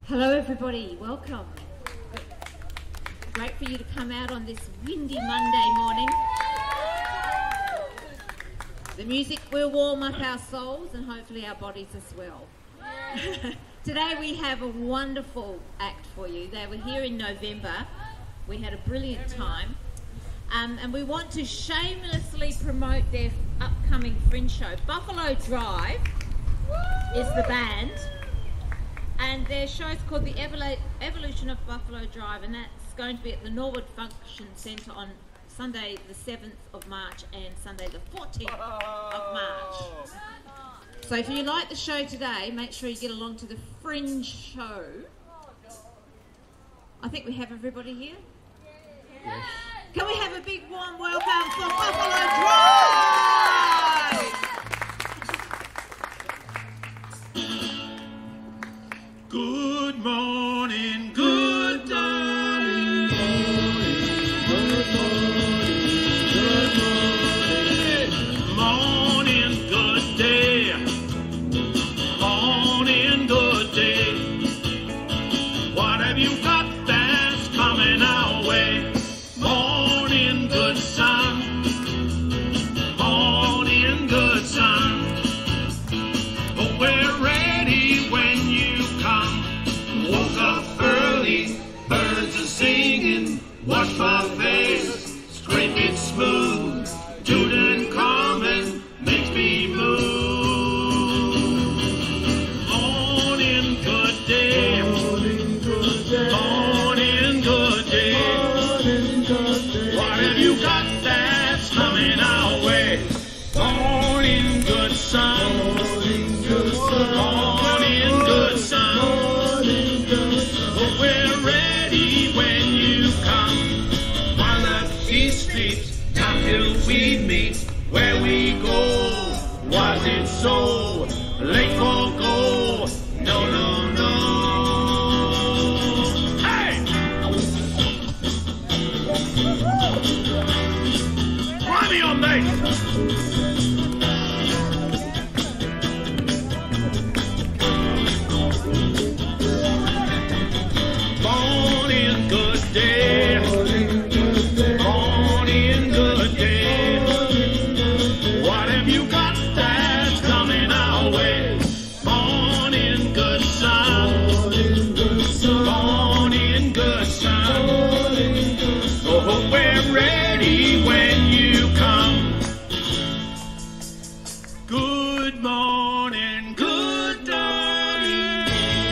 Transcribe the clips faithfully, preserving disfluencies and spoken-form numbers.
Hello everybody, welcome. Great for you to come out on this windy Monday morning. The music will warm up our souls and hopefully our bodies as well. Today we have a wonderful act for you. They were here in November. We had a brilliant time. Um, and we want to shamelessly promote their upcoming fringe show. Buffalo Drive is the band. And their show is called The Evolu Evolution of Buffalo Drive, and that's going to be at the Norwood Function Centre on Sunday the seventh of March and Sunday the fourteenth of March. So if you like the show today, make sure you get along to the fringe show. I think we have everybody here. Yes. Can we have a big warm welcome for Buffalo Drive? Good morning, good morning, good morning, good morning, morning, good day, morning, good day. What have you got that's coming our way? Morning, good sun, morning, good sun. Oh, we're ready when you come. Woke up early, birds are singing. Wash my face, scrape it smooth. Tune and common makes me move. Morning, good day. Morning, good day. Morning, good day. Morning, good day. What have you got that's coming our way? Morning, good sun. Morning, good sun. Morning, good sun. Well, we're ready when you come. While up these streets, time till we meet. Where we go, was it so late for go? No, no, no. Hey! Climb me on bass. Morning, good day. Morning, good day. Morning, good day. What have you got that's coming our way? Morning, good sun. Morning, good sun. Morning, good sun. Oh, we're ready when you come. Good morning, good morning.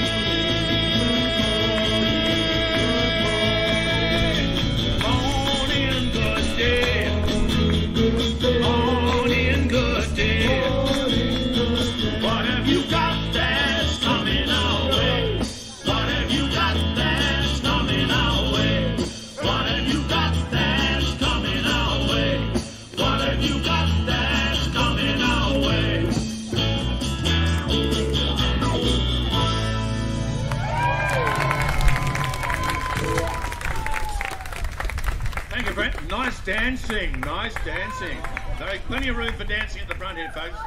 Morning, good day. Morning, good day. What have you got that's coming our way? What have you got that's coming our way? What have you got that's coming our way? What have you got that's coming our way? Thank you, Brent. Nice dancing, nice dancing. There's plenty of room for dancing at the front here, folks.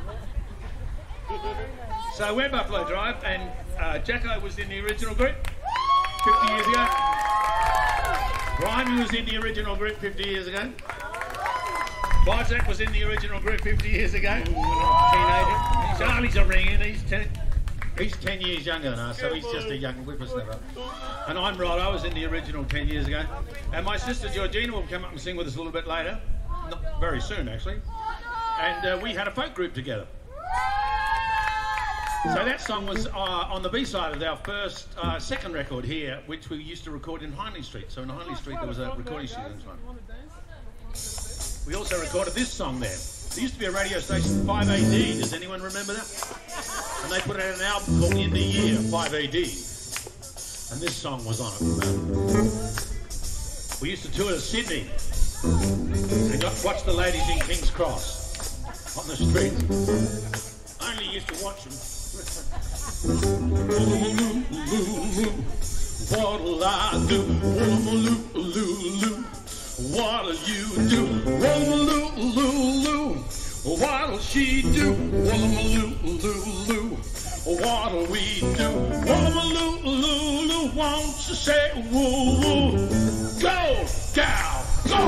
So we're Buffalo Drive, and uh, Jacko was in the original group fifty years ago. Ryan was in the original group fifty years ago. Isaac was in the original group fifty years ago. Teenager. Charlie's a ringing. He's ten. He's ten years younger than us, so he's just a young whippersnapper. And I'm Rod. I was in the original ten years ago. And my sister Georgina will come up and sing with us a little bit later. Not very soon, actually. And uh, we had a folk group together. So that song was uh, on the B-side of our first, uh, second record here, which we used to record in Hindley Street. So in Hindley Street there was a recording studio in this one. We also recorded this song there. There used to be a radio station, five A D. Does anyone remember that? And they put out an album called In the Year, five A D. And this song was on it. We used to tour to Sydney and got, watch the ladies in King's Cross on the street. I only used to watch them. What'll I do? What'll you do? What'll she do? What'll we do? won't you say woo woo? Go, gal, go!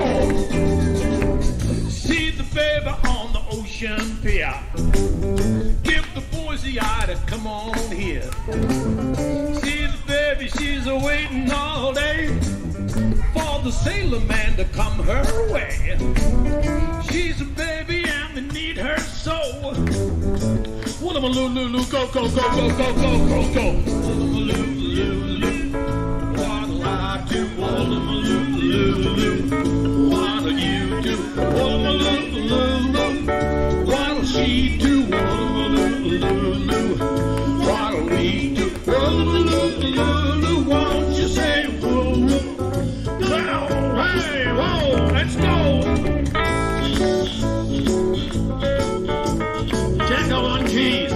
See the baby on the ocean pier. Give the boys the eye to come on here. See the baby, she's a-waiting all day for the sailor man to come her way. She's a baby and they need her so. Woodamaloo-loo-loo, go, go, go, go, go, go, go, go. Woodamaloo-loo-loo, what'll I do? Woodamaloo-loo-loo, what'll you do? Woodamaloo-loo-loo, what'll she do? Woodamaloo-loo-loo, what'll we do? Woodamaloo-loo-loo, won't you say woo-woo? Well, hey, whoa, let's go. Jacko on keys.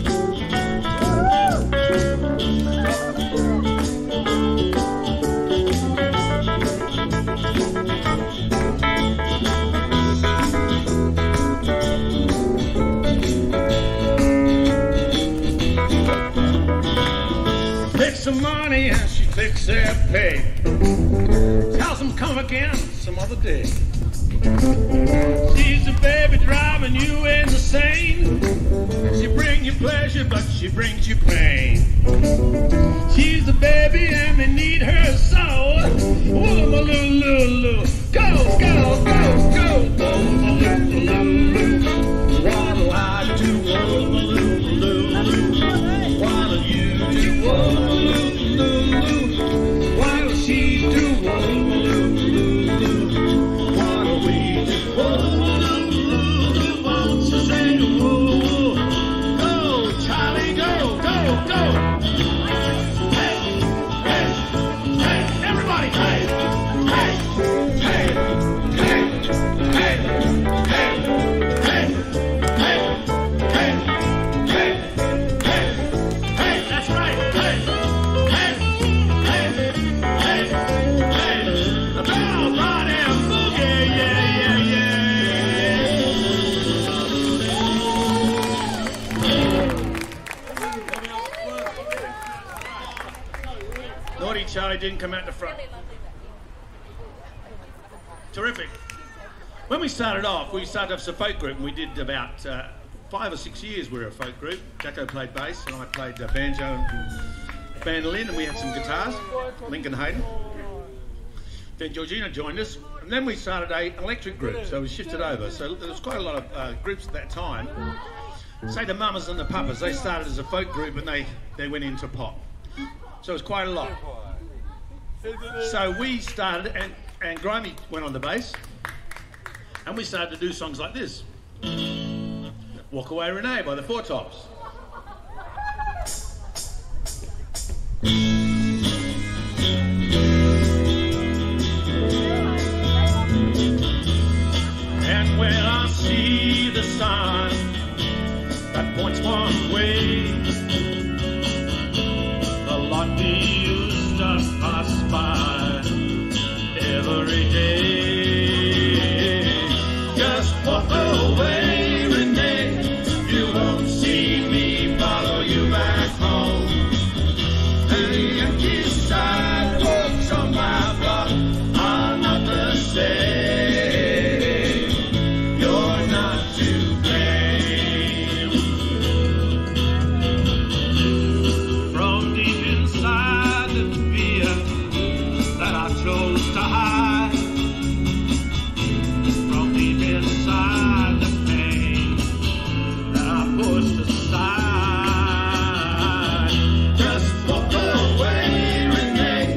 Takes some money and she takes their pay. Tells them come again some other day. She's a baby driving you insane. She brings you pleasure, but she brings you pain. She's a baby and they need her so. Woodamaloo-loo-loo, go, go, go, go. Woodamaloo-loo-loo, what'll I do? Woodamaloo-loo-loo, what'll you do? Woodamaloo-loo-loo, what'll she do? Woodamaloo-loo-loo, what'll we do? Woodamaloo-loo-loo, won't you say woo? Go, Charlie, go, go, go. Hey, hey, hey, everybody, hey, hey, hey, hey, hey, hey, hey, hey, hey, hey, hey, hey, that's right, hey, hey, hey, hey, hey, the bell, rod and boogie, yeah, yeah, yeah. Naughty Charlie didn't come out the front. Terrific. When we started off, we started off as a folk group, and we did about uh, five or six years we were a folk group. Jacko played bass, and I played uh, banjo and mandolin, and we had some guitars, Lincoln Hayden. Then Georgina joined us, and then we started a electric group, so we shifted over. So there was quite a lot of uh, groups at that time. Say the Mamas and the Papas, they started as a folk group, and they, they went into pop. So it was quite a lot. So we started, and, and Grimy went on the bass, and we started to do songs like this. Walk Away Renee by the Four Tops. And when I see the sign that points one way, the lot we used to pass by every day. Just walk away, Renee. You won't see me follow you back home. And the empty sidewalks on my block are not the same. You're not to blame. From deep inside the fear that I chose to hide, from deep inside the pain that I pushed aside, just walk away, Renee.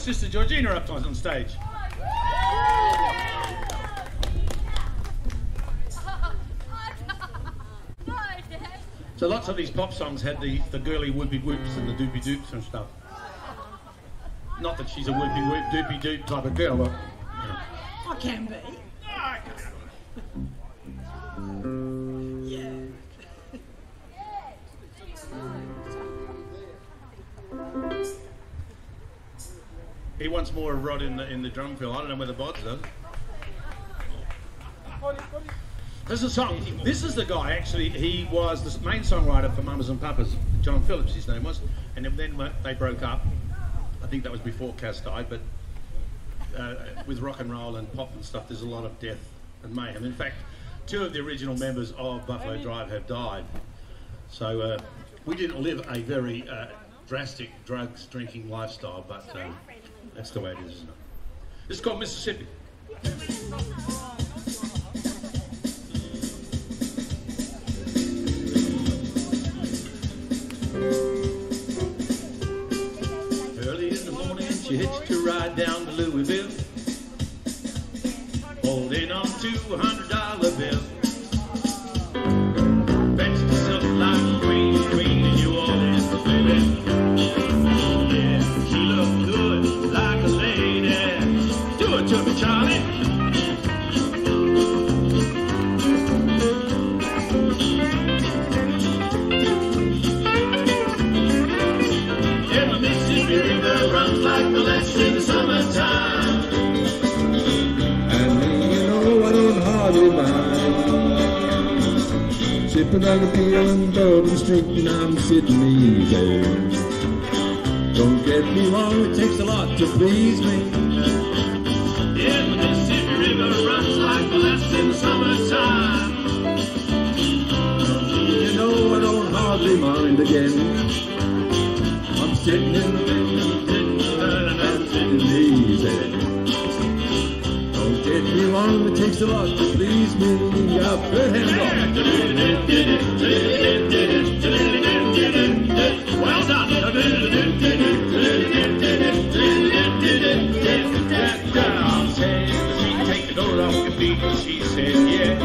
Sister Georgina up on stage. So lots of these pop songs had the, the girly whoopie whoops and the doopy doops and stuff. Not that she's a whoopie whoop doopy doop type of girl, but you know. I can be. Yeah. He wants more Rod in the in the drum fill. I don't know whether Bods does. This is a song. This is the guy. Actually, he was the main songwriter for Mamas and Papas. John Phillips, his name was, and then they broke up. I think that was before Cass died. But uh, with rock and roll and pop and stuff, there's a lot of death and mayhem. In fact, two of the original members of Buffalo Drive have died. So uh, we didn't live a very uh, drastic drugs drinking lifestyle, but um, that's the way it is, isn't it? This is called Mississippi. Early in the morning, she hitched a ride down to Louisville, holding on to a hundred dollar bill. Fetched herself like a queen, queen in New Orleans, baby. Yeah, she looked good like a lady. Do it to me, Charlie. Runs like the let's in the summertime. And me, you know, I don't hardly mind. Sipping on a beer and bourbon street, and I'm sitting easy. Don't get me wrong, it takes a lot to please me. Yeah, the Mississippi River runs like the let's in the summertime. You know, I don't hardly mind again. I'm sitting in the window. Easy. Don't get me wrong, it takes a lot to please me. Up your hands off. Well done. Take the door off your feet, she said, yeah.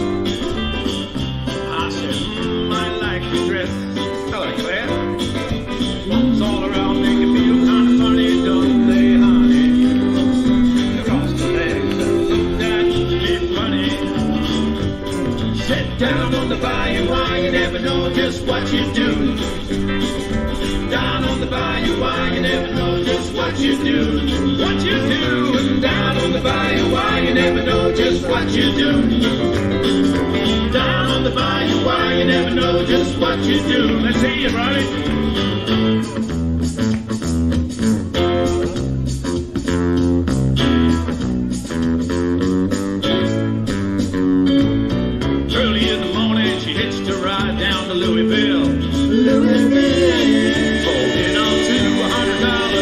I said, mm, I like your dress. Hello, Claire. It's all around, make you feel kind of funny, don't they, honey? Across the legs, that'd be funny. Sit down on the bayou, why you never know just what you do. Down on the bayou, why you never know just what you do. What you do. Down on the bayou, why you never know just what you do. Down on the bayou, why you never know just what you do. Let's hear you, Ronnie. Louisville, Louisville, holding on to a hundred dollar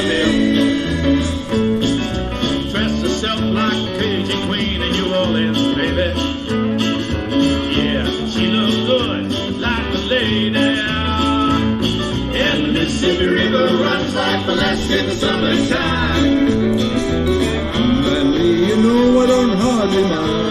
bill. Dressed herself like a Cajun queen in New Orleans, baby. Yeah, she looked good like a lady. And the Mississippi River runs like the last in the summertime. And me, you know I don't hardly mind.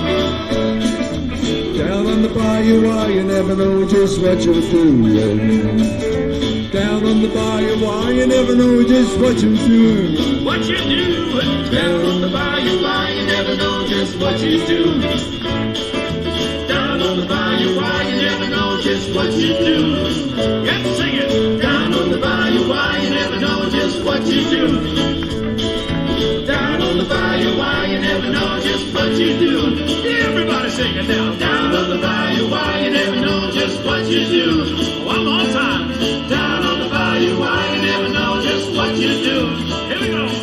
Down on the bayou, why you never know just what you'll do. Down on the bayou, why you never know just what you do. What you do. Down on the bayou, why you never know just what you do. Down on the bayou, why you never know just what you do. Get to sing it. Down on the bayou, why you never know just what you do. Down on the bayou, why you never know just what you do. Everybody sing it now. Down on the bayou, why you never know just what you do. One more time. Down on the bayou, why you never know just what you do. Here we go.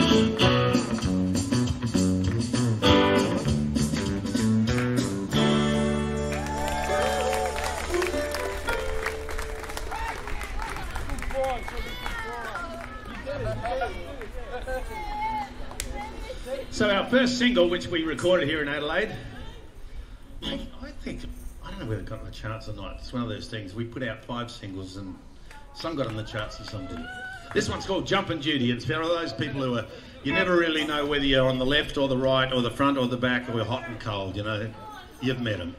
So our first single, which we recorded here in Adelaide, I, I think, I don't know whether it got on the charts or not. It's one of those things. We put out five singles and some got on the charts and some didn't. This one's called Jumpin' Judy. It's for those people who are, you never really know whether you're on the left or the right or the front or the back or you're hot and cold, you know. You've met them.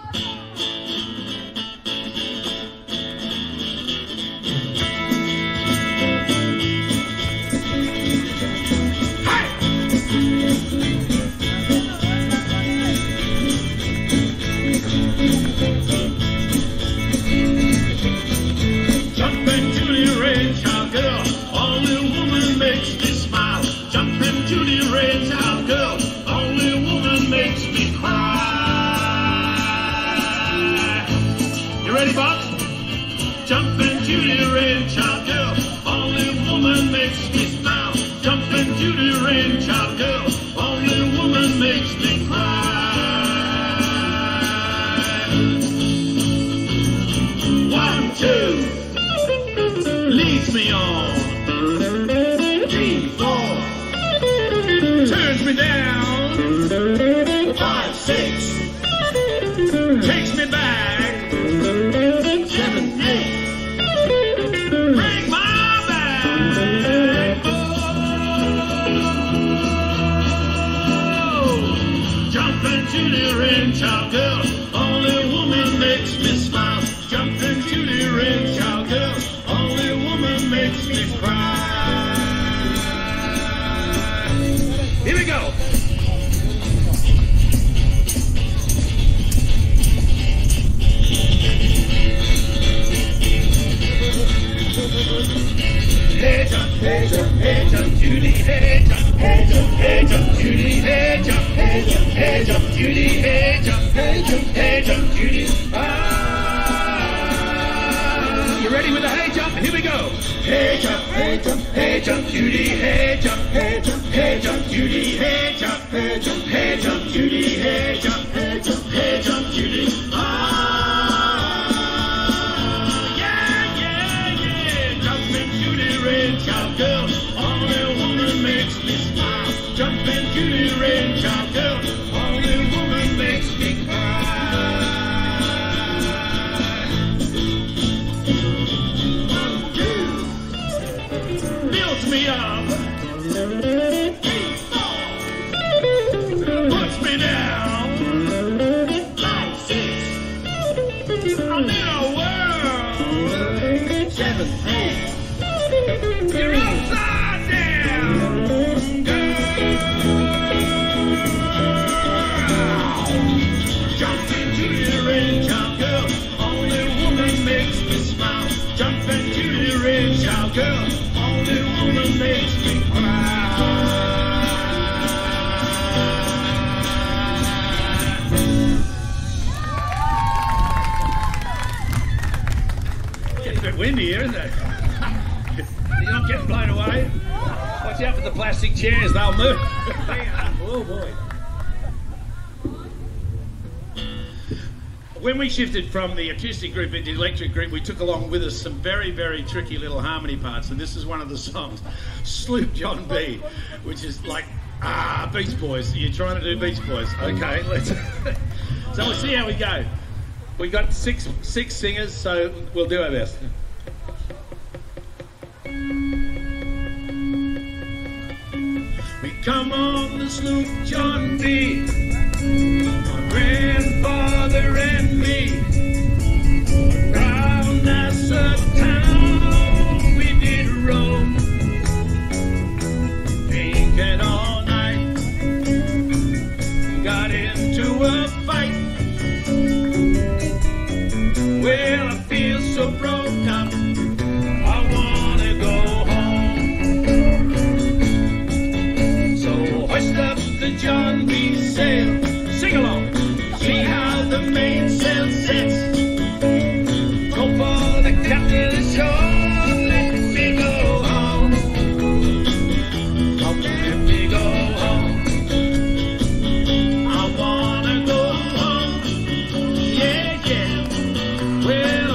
Jumpin' Judy Rain Child Girl, only woman makes me smile. Jumpin' Judy Rain Child Girl, only woman makes me cry. One, two, leads me on. Three, four, turns me down. Five, six, takes me back. Seven, eight, bring my back. Oh, jumpin' Judy Rain Child Girl, only woman makes me smile. Jumpin' Judy Rain Child Girl, only woman makes me cry. Here we go. Hey jump, hey jump, hey jump, Judy, hey jump, hey jump, hey jump, Judy, hey jump, hey jump, hey jump, Judy, hey jump, hey jump, hey jump, Judy. Ah, you ready with the hey jump? Here we go. Hey jump, hey jump, hey jump, Judy, hey jump, hey jump, hey jump, Judy, hey jump, hey jump, hey jump, Judy, hey jump, hey jump, hey jump, Judy. Ah. Child girl, only woman makes me smile. Jumpin' Judy Rain Child Girl, only woman makes me cry. One, two, builds me up. Three, four, puts me down. Five, six, I'm in a world. Seven, eight. You're upside down, girl. Jumpin' Judy Rain Child Girl, only woman makes me smile. Jumpin' Judy Rain Child Girl, only woman makes me cry. Getting a bit windy here, isn't it? You're not getting blown away. Watch out for the plastic chairs, they'll move. Oh boy. When we shifted from the acoustic group into the electric group, we took along with us some very, very tricky little harmony parts, and this is one of the songs, Sloop John B, which is like, ah, Beach Boys. You're trying to do Beach Boys. Okay, let's. So we'll see how we go. We've got six, six singers, so we'll do our best. We come on the sloop John B, my grandfather and me. Round Nassau town we did roam, drinking all night. Got into a fight. Well, I feel so broke up, I wanna go home. So hoist up the John B sail, sing along, see how the mainsail sets. Go for the captain ashore, let me go home. Oh, let me go home. I wanna go home, yeah, yeah. Well,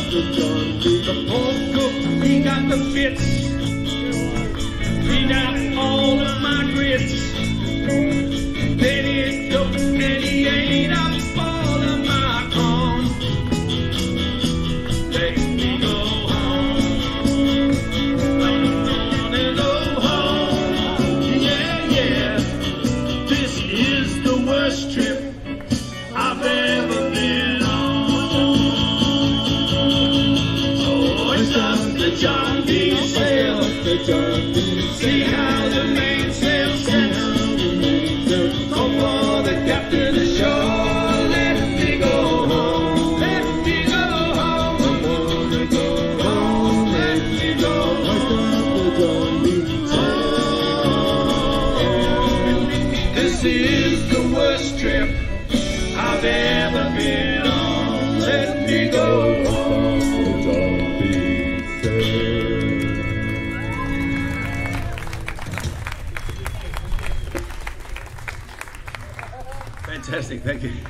the John B. The poor cook, he got the fits. Cleaned out all of my grits. Then he took and he ate up all of my corn. Make me go home. Wanna go home. Yeah, yeah. This is the worst trip I've ever been on. Oh, it's up the John D. sail. The John B. See how the mainsail sets. So for the captain ashore, let me go home. Let me go home. I wanna go home. Let me go home. The John B. This is the worst trip I've ever been on. Let me go home. The John B. Fantastic, thank you.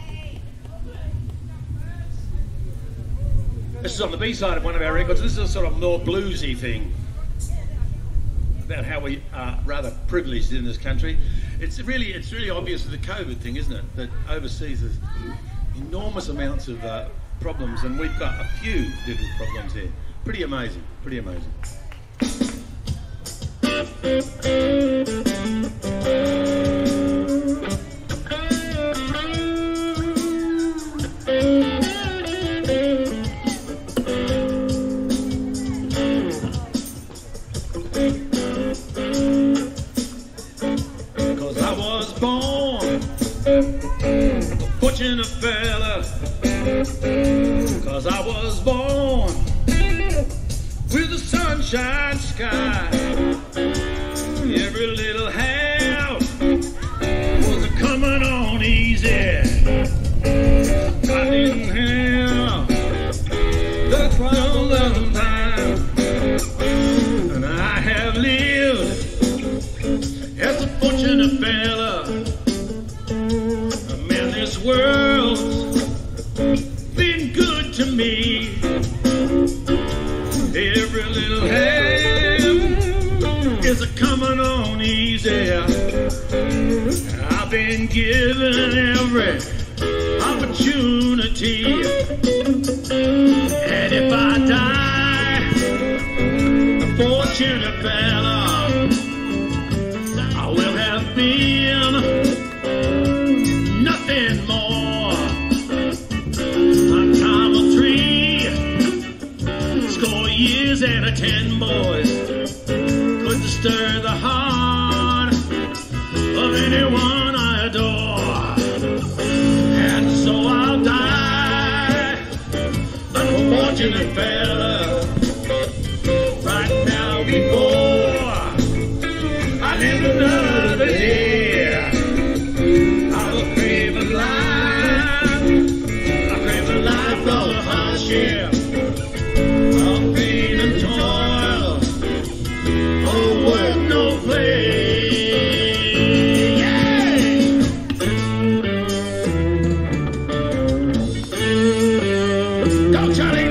This is on the B-side of one of our records. This is a sort of more bluesy thing about how we are rather privileged in this country. It's really, it's really obvious with the COVID thing, isn't it? That overseas there's enormous amounts of uh, problems, and we've got a few little problems here. Pretty amazing, pretty amazing. Fortunate fella, 'cause I was born with a sunshine sky. Every little house was coming on easy. I didn't have the trouble of time, and I have lived as a fortunate fella. This world's been good to me. Every little hand is a coming on easy. I've been given every opportunity, and if I die a fortunate fella, I will have been nothing more. A time of three, score years and a ten boys could stir the heart of anyone I adore. And so I'll die a fortunate fella right now before I live another day. Hardship, of pain and toil, oh, work no play. Yeah. Go, Charlie.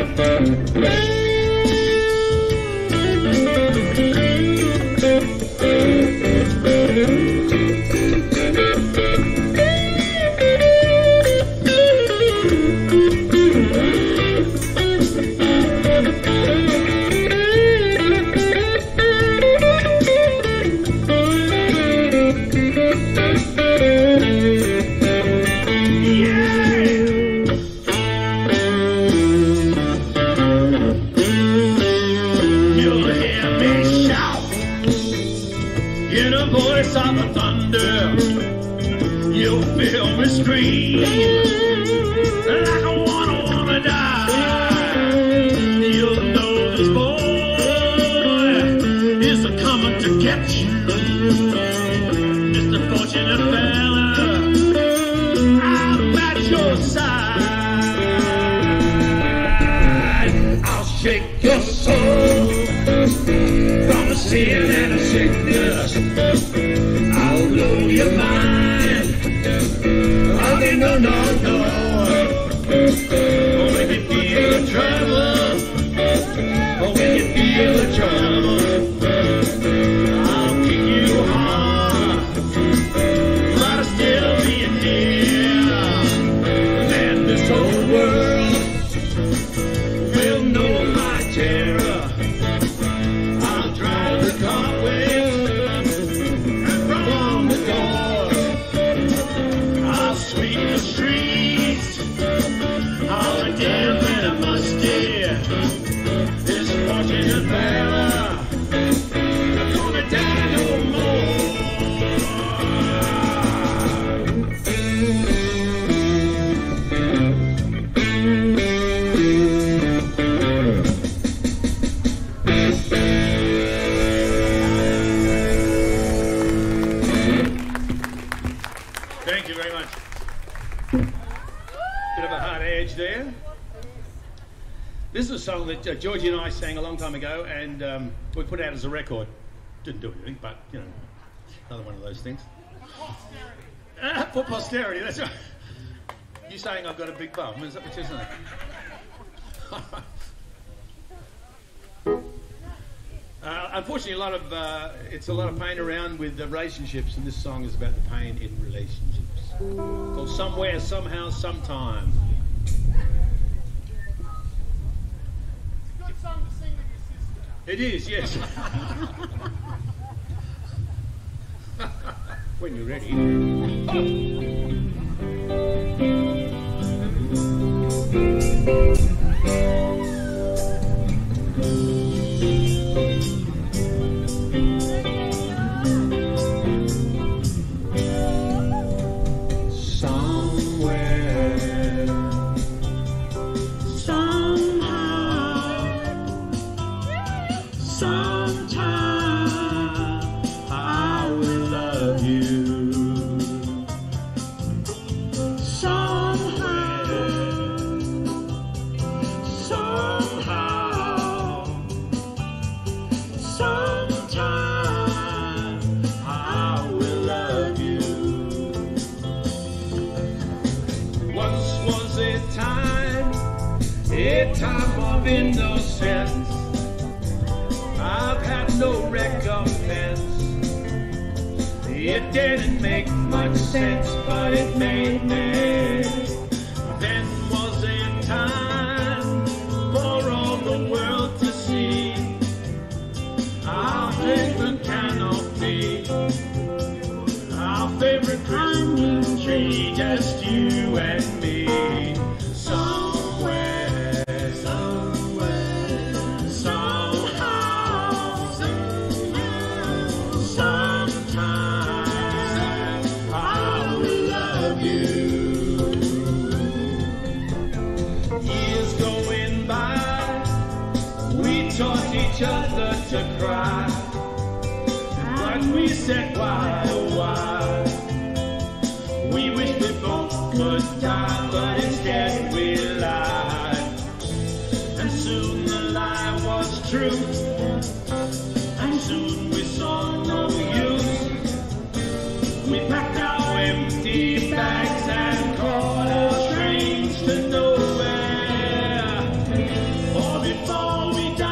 Of the thunder, you feel me scream like I wanna, wanna die. You know this boy is coming to get you, Mister Fortunate fella. I'm at your side. I'll shake your soul from a sin and a sickness. I'll blow your mind. I'll be no, no, no. Oh, make me feel the trouble. This is a song that uh, Georgie and I sang a long time ago, and um, we put out as a record. Didn't do anything, but, you know, another one of those things. Uh, for posterity, that's right. You saying I've got a big bum, is that what you're saying? uh, unfortunately, a lot of uh, it's a lot of pain around with the relationships, and this song is about the pain in relationships. Called Somewhere, Somehow, Sometime. Good song to sing with your sister. It is, yes. When you're ready. Somewhere, somehow, sometime, I will love you. A time of innocence, I've had no recompense. It didn't make much sense, but it made me. Then was a time for all the world to see our favorite canopy, our favorite Christmas tree, just you and me. Taught each other to cry, but we said why, oh why? We wish we both could die, but instead we lied. And soon the lie was true, and soon we saw no use. We packed our empty bags and caught our trains to nowhere. Or before we died,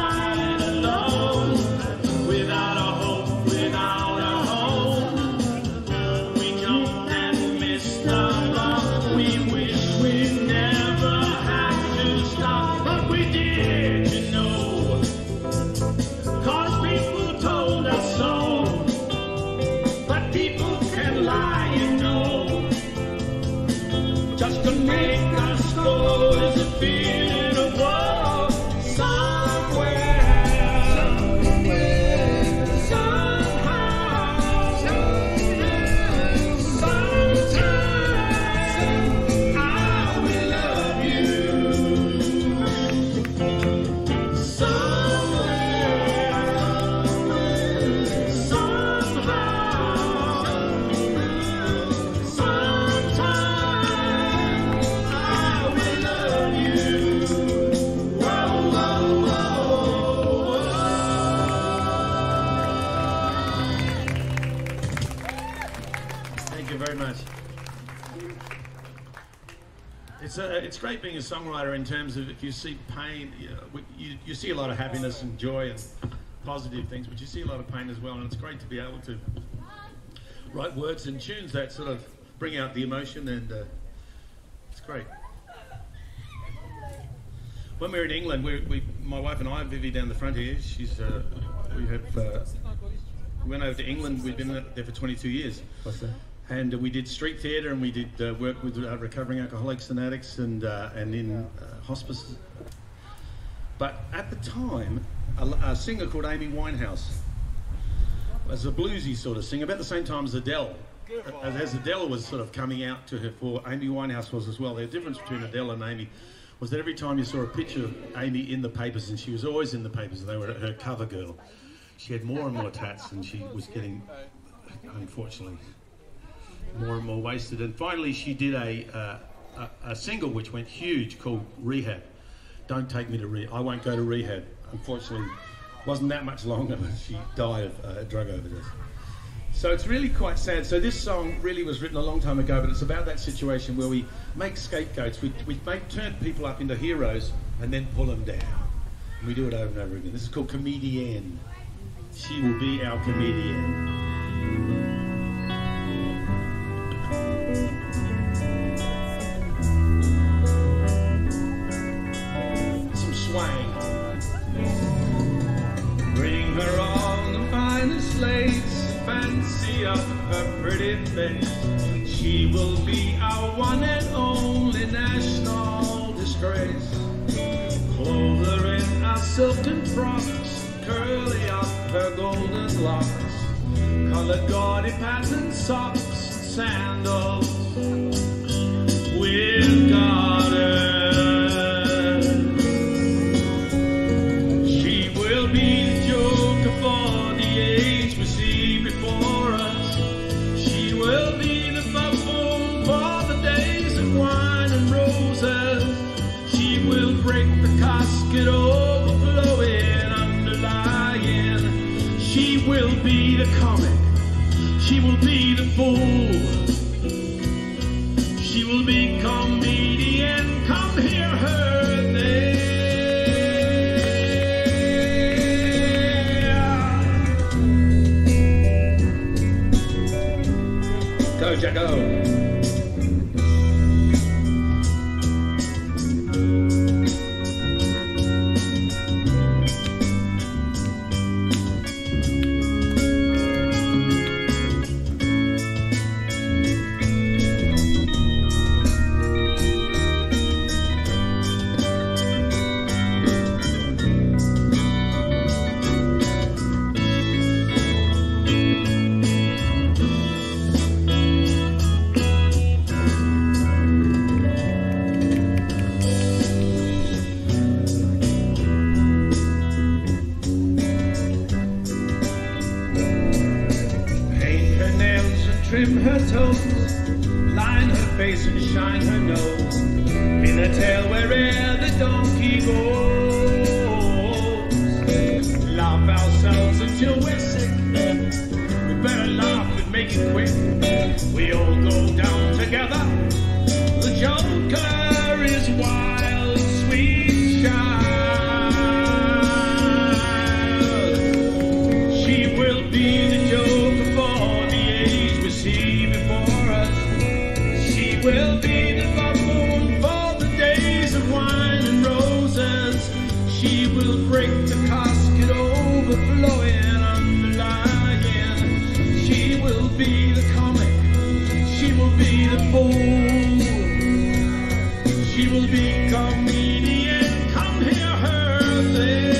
It's, uh, it's great being a songwriter in terms of if you see pain, you, know, you, you see a lot of happiness and joy and positive things, but you see a lot of pain as well, and it's great to be able to write words and tunes that sort of bring out the emotion, and uh, it's great. When we were in England, we, we, my wife and I, Vivi down the front here, she's, uh, we have, uh, we went over to England. We've been there for twenty-two years. What's that? And uh, we did street theatre, and we did uh, work with uh, recovering alcoholics and addicts, and uh, and in uh, hospices. But at the time, a, a singer called Amy Winehouse was a bluesy sort of singer, about the same time as Adele. As, as Adele was sort of coming out to her fore, Amy Winehouse was as well. The difference between Adele and Amy was that every time you saw a picture of Amy in the papers, and she was always in the papers, and they were her cover girl, she had more and more tats, and she was getting, unfortunately, more and more wasted. And finally she did a, uh, a, a single which went huge called Rehab. don't take me to rehab. I won't go to rehab. Unfortunately, wasn't that much longer, but she died of uh, drug overdose. So it's really quite sad. So this song really was written a long time ago, but it's about that situation where we make scapegoats. We, we make turn people up into heroes and then pull them down. And we do it over and over again. This is called Comedienne. She will be our comedian. Some swang. Bring her on the finest lace, fancy of her pretty face. She will be our one and only national disgrace. Clothe her in our silken frocks, curly up her golden locks, colored gaudy patterned socks, sandals with garters. She will be the joker for the age we see before us. She will be the buffoon for the days of wine and roses. She will break the casket overflowing, underlying. She will be the comic. She will be the fool. She will be comedian. Come hear her there. Go, Jacko. Trim her toes, line her face and shine her nose, pin her tail wherever the donkey goes. Laugh ourselves until we're sick, we better laugh and make it quick. We all go down together, the joker is wild, sweet child. She will be the joker for see before us. She will be the buffoon for the days of wine and roses. She will break the casket overflowing, underlying. She will be the comic. She will be the fool. She will be comedian. Come hear her there.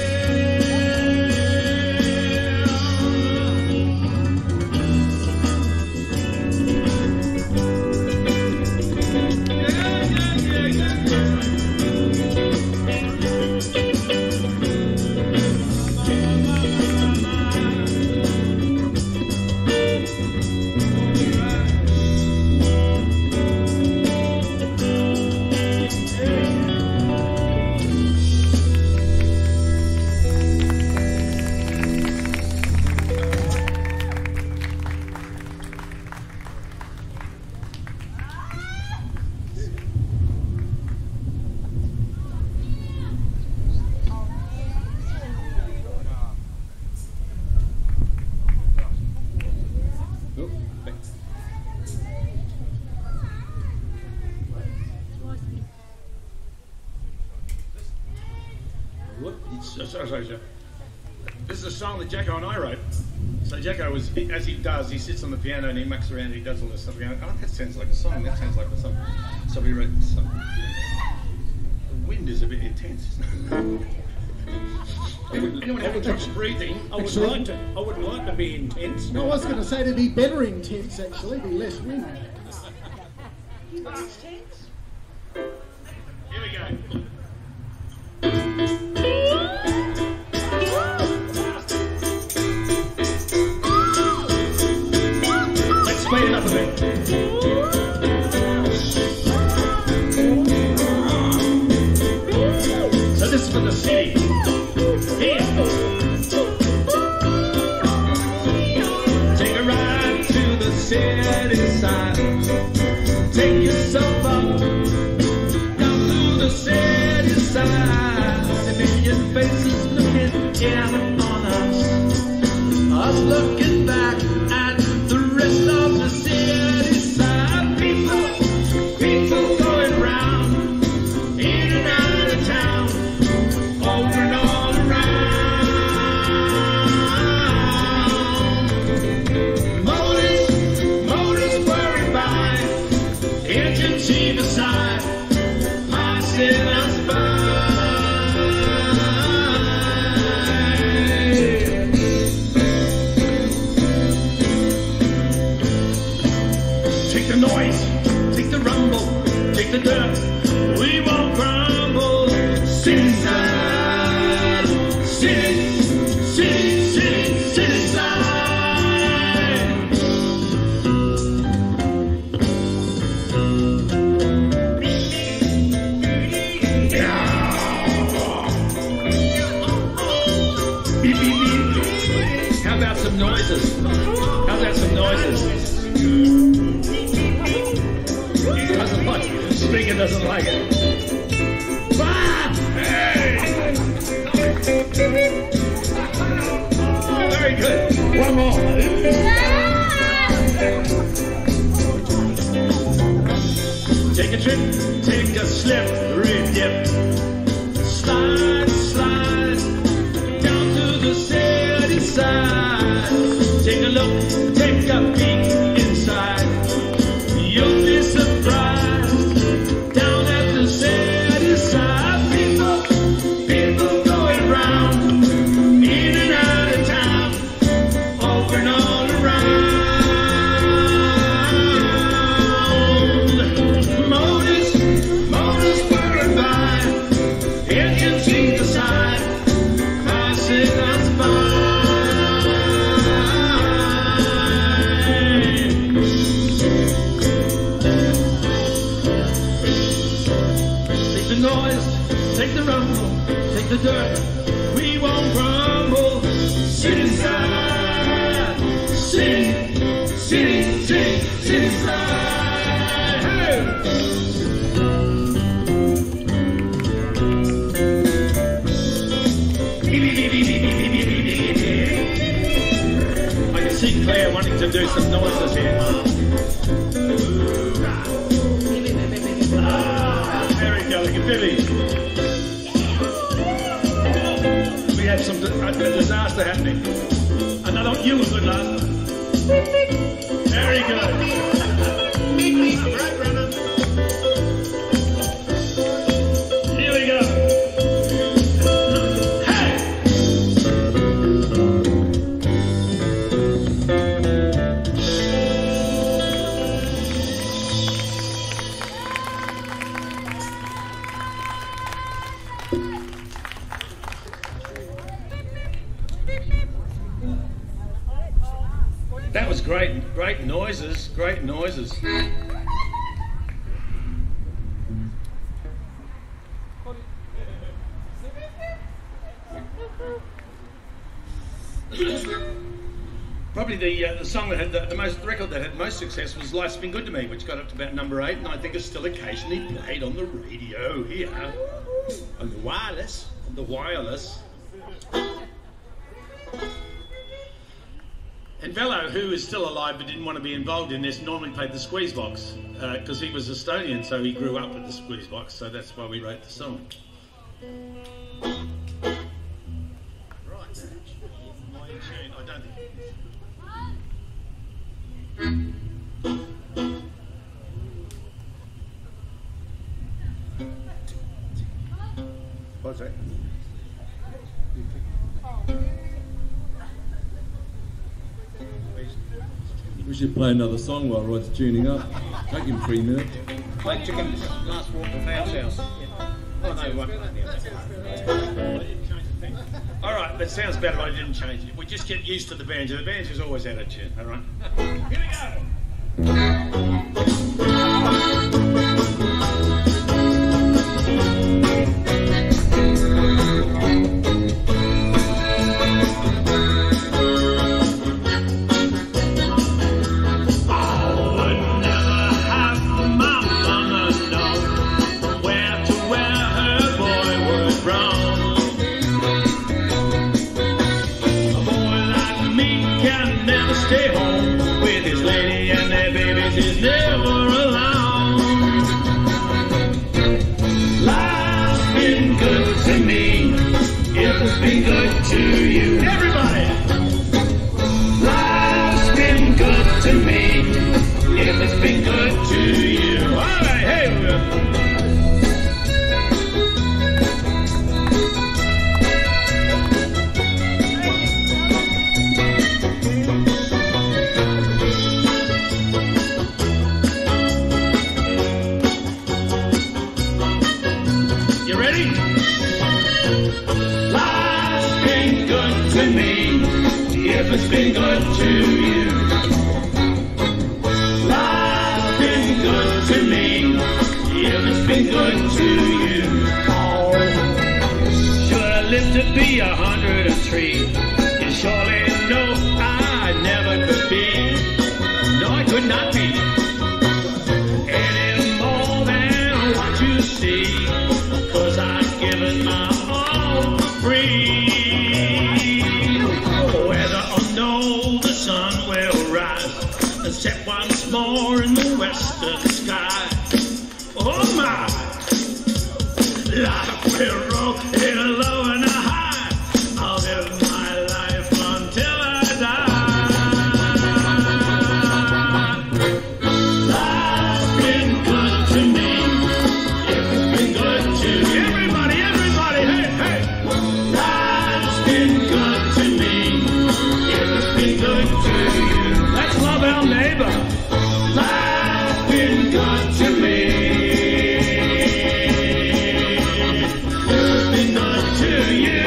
Sorry, sorry, sorry. This is a song that Jacko and I wrote. So Jacko was, as he does, he sits on the piano and he mucks around and he does all this stuff. Going, oh, that sounds like a song. That sounds like a song. So we wrote this song. The wind is a bit intense. Anyone, anyone having trouble breathing? I would like to. I would like to be intense. No, I was going to say to be better intense, actually, be less wind. Less tense. Here we go. Let's speed it up a bit. So faces looking in on us. Us looking back at the rest of the city side. People, people going round, in and out of town, over and all around. Motors, motors whirring by, engines either side, passing us by. Take the noise, take the rumble, take the dirt, we won't crumble. City side, city, city, city, city side. Beep, beep, beep. How about some noises? How about some noises? Doesn't like it. The speaker doesn't like it. Ah! Hey! Very good. One more. Take a trip, take a slippery dip. Slide, slide, down to the city side. Take a look, take a peek inside. You'll be surprised, down at the city side. People, people going round, in and out of town, over and all around. Motors, motors whirring by, engines either side, passing us by. Take the noise, take the rumble, take the dirt, we won't crumble. City side, city, city, city, city side. Hey! I can see Claire wanting to do some noises here. Ah, very delicate, Billy. We had some a, a disaster happening. Another you was good last time. Very good. Right, Brendan. Here we go. Hey! That was great, great noises, great noises. Probably the uh, the song that had the, the most the record that had most success was "Life's Been Good to Me," which got up to about number eight, and I think it's still occasionally played on the radio here, on the wireless, on the wireless. And Velo, who is still alive but didn't want to be involved in this, normally played the squeeze box because uh, he was Estonian, so he grew up with the squeeze box, so that's why we wrote the song. Right, my tune, I don't think. What's that? We should play another song while Rod's tuning up. Take him three minutes. Like Chicken's last walk to Fowl's house. Oh no, we won't. All right, that sounds better. I didn't change it. We just get used to the banjo. The banjo's always out of tune. All right. Here we go. if it's been good to you. Everybody! Life's been good to me, if it's been good to you. All right, hey, you ready? Life's been good to me, if it's been good to you. Life's been good to me, if it's been good to you. Oh, should I live to be a hundred and three? You surely know I never could be. No, I could not be any more than what you see, 'cause I've given my all for free. Whether or no the sun will rise and set once more in the western sky. Oh my, life will roll in a low and a high. I'll live my life until I die. Life's been good to me, if it's been good to you. Everybody, everybody, hey, hey. Life's been good to me, if it's been good to you. Let's love our neighbor. Life's been good to me, if it's been good to you.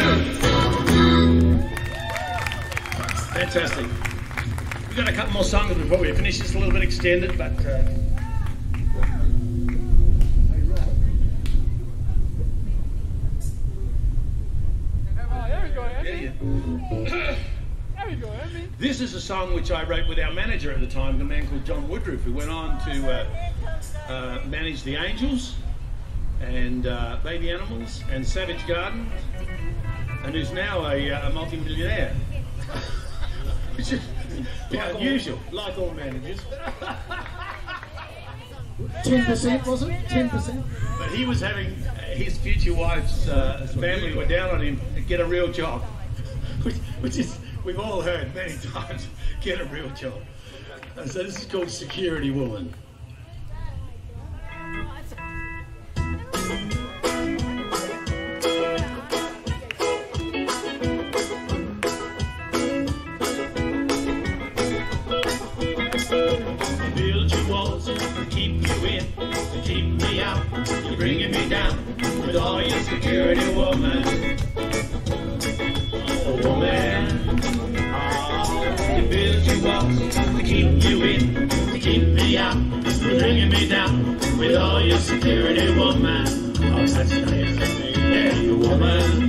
Fantastic. We've got a couple more songs before we finish. It's a little bit extended, but uh, Oh, there we go, Andy. yeah, yeah. There we go, Andy. This is a song which I wrote with our manager at the time, a man called John Woodruff, who went on to uh, uh, manage the Angels and uh, Baby Animals and Savage Garden, and who's now a, uh, a multi-millionaire. Which is yeah, unusual. Like all managers. ten percent was it? ten percent? But he was having uh, his future wife's uh, family were down on him to get a real job, which, which is, we've all heard many times, get a real job. And so this is called Security Woman. Build your walls to keep you in, to keep me out. You're bringing me down with all your security, woman. Oh, woman. Oh, you build your walls to keep you in, to keep me out. You're bringing me down with all your security, woman. Oh, that's nice. Yeah, you woman.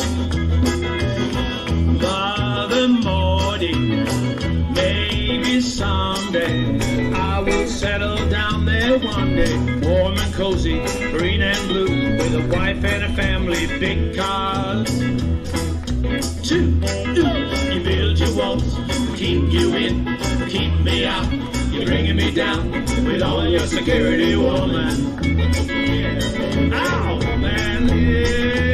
Mother Morty, maybe someday I will settle down there one day, warm and cozy, green and blue, with a wife and a family, big cars. Two, you build your walls, keep you in, keep me out. You're bringing me down with all your security, woman. Yeah. Ow, man, yeah.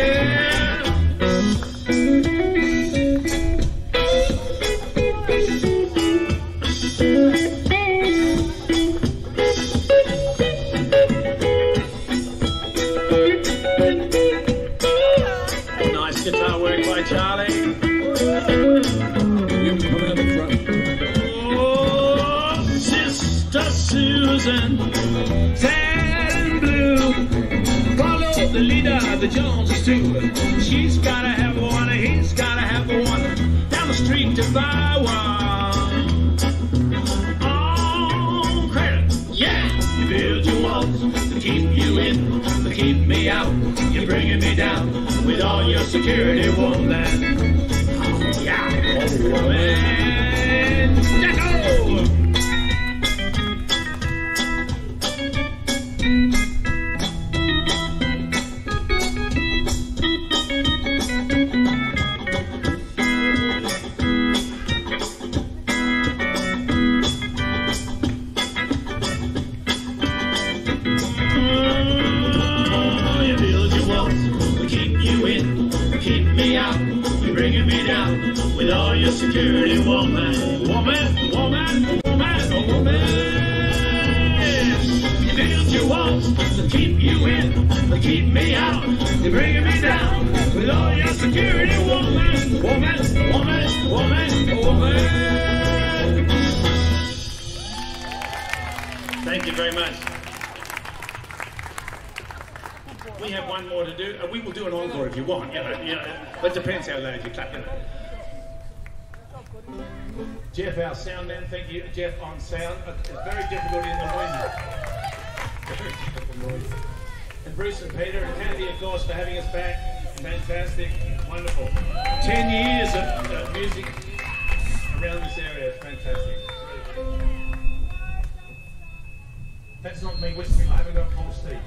Nice guitar work by Charlie. Oh, Sister Susan, sad and blue. Follow the leader, the Joneses too. She's gotta have one, he's gotta have one. Down the street to buy one. Oh, credit, yeah. You build your walls to keep you in, to keep me out. You're bringing me down with all your security, woman. Oh, yeah, oh, woman. Jacko! You build your walls to keep you in, to keep me out, you're bringing me down with all your security, woman. Woman, woman, woman, oh woman. You build your walls to keep you in, to keep me out. You're bringing me down with all your security, woman. Woman, woman, woman, woman. Thank you very much. We have one more to do. Uh, we will do an encore if you want. You know, you know, it depends how loud you clap. You know. Jeff, our sound man. Thank you, Jeff, on sound. It's very difficult in the wind. Very difficult noise. And Bruce and Peter and Kennedy, of course, for having us back. Fantastic, wonderful. Ten years of uh, music around this area. It's fantastic. That's not me whispering. I haven't got Paul Steve.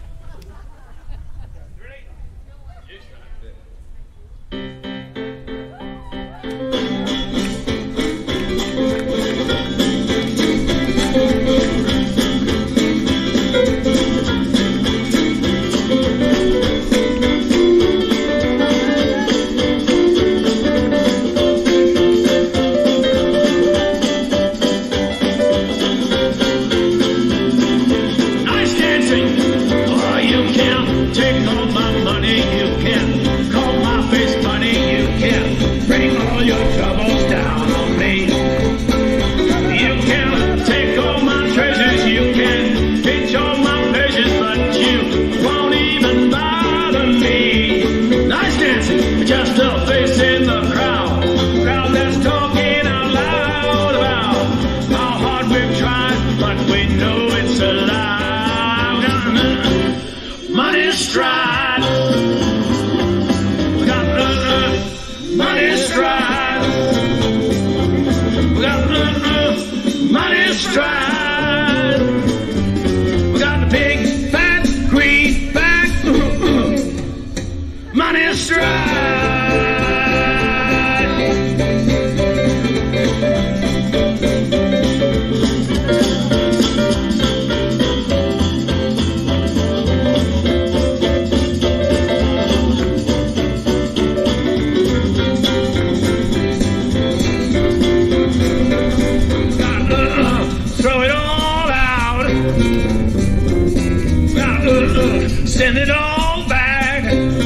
Send it all back.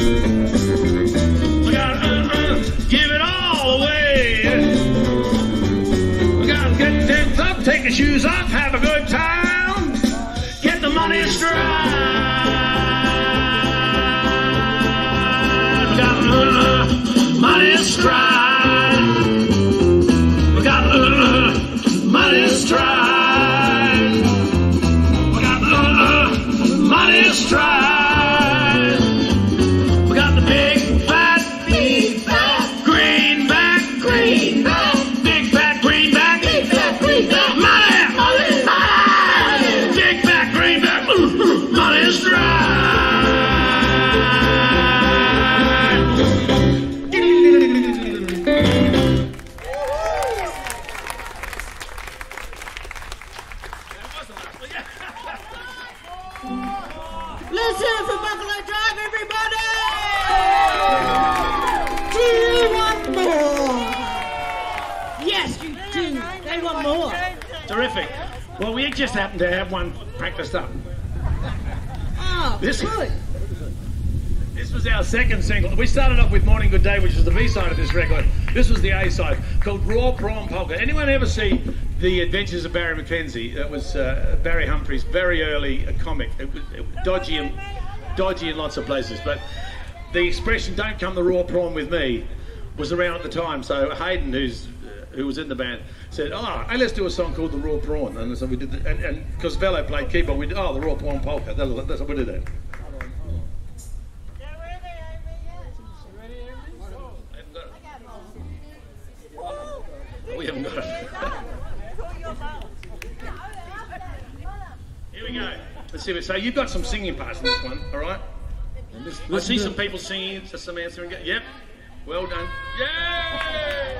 We gotta uh, uh, give it all away. We gotta get things up, take the shoes off, have a good time, get the money straight. We got uh, money straight. We got uh, money straight. We got uh, money straight. Terrific. Well, we just happened to have one practiced up. Oh, this, good. This was our second single. We started off with Morning Good Day, which is the B-side of this record. This was the A-side, called Raw Prawn Polka. Anyone ever see The Adventures of Barry Mackenzie? That was uh, Barry Humphrey's very early uh, comic. It was, it was dodgy, and, dodgy in lots of places, but the expression, don't come the raw prawn with me, was around at the time. So Hayden, who's who was in the band, said, oh, hey, let's do a song called The Raw Prawn. And so we did, the, and because Velo played keyboard, we did, oh, The Raw Prawn Polka. That's, that's what we did that. We haven't got it. Here we go. Let's see. So you've got some singing parts in this one, all right? I see some people singing, just some answering. Yep. Well done. Yay!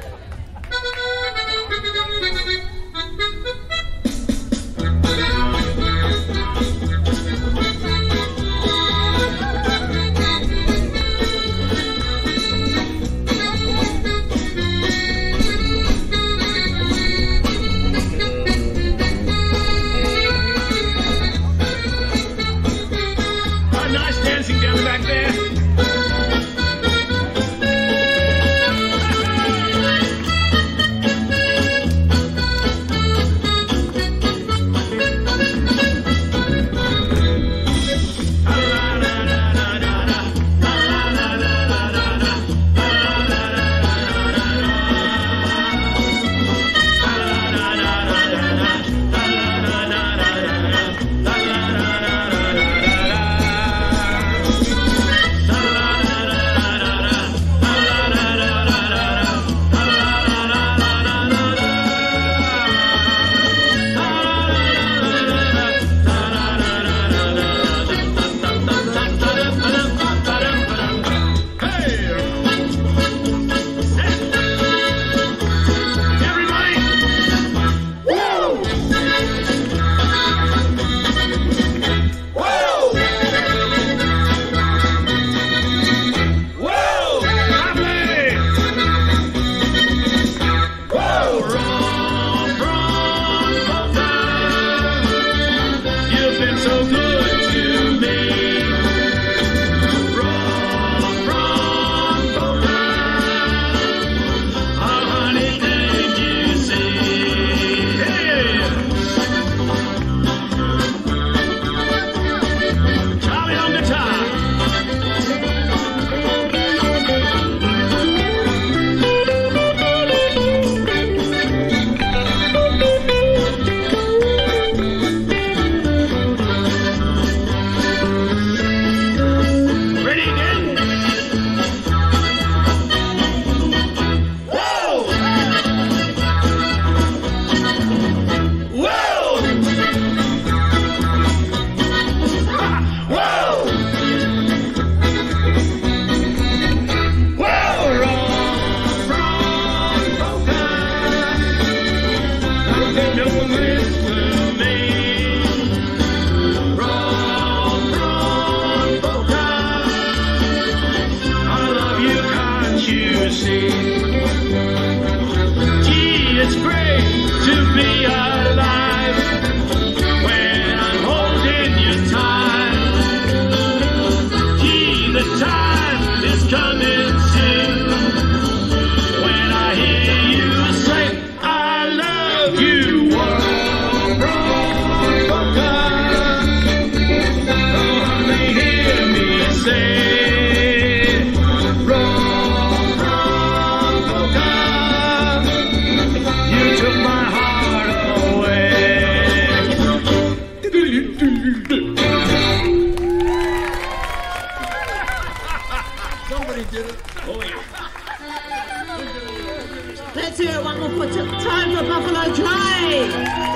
Let's hear it one more for time for Buffalo Trace.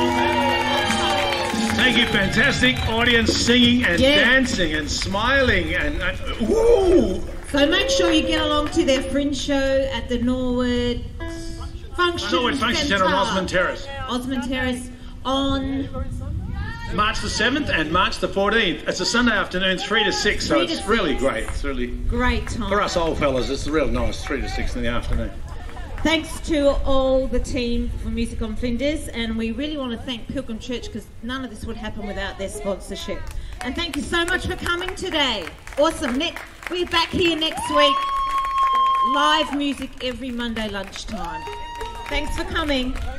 Thank you, fantastic audience singing and Yeah. dancing and smiling and, and woo! So make sure you get along to their fringe show at the Norwood Function Norwood Function Centre on Osmond Terrace. Osmond Terrace on March the seventh and March the fourteenth. It's a Sunday afternoon, three to six, so Three to it's six. really great. It's really, great time. for us old fellas, it's real nice, three to six in the afternoon. Thanks to all the team for Music on Flinders, and we really want to thank Pilgrim Church because none of this would happen without their sponsorship. And thank you so much for coming today. Awesome. Ne- we're back here next week. Live music every Monday lunchtime. Thanks for coming.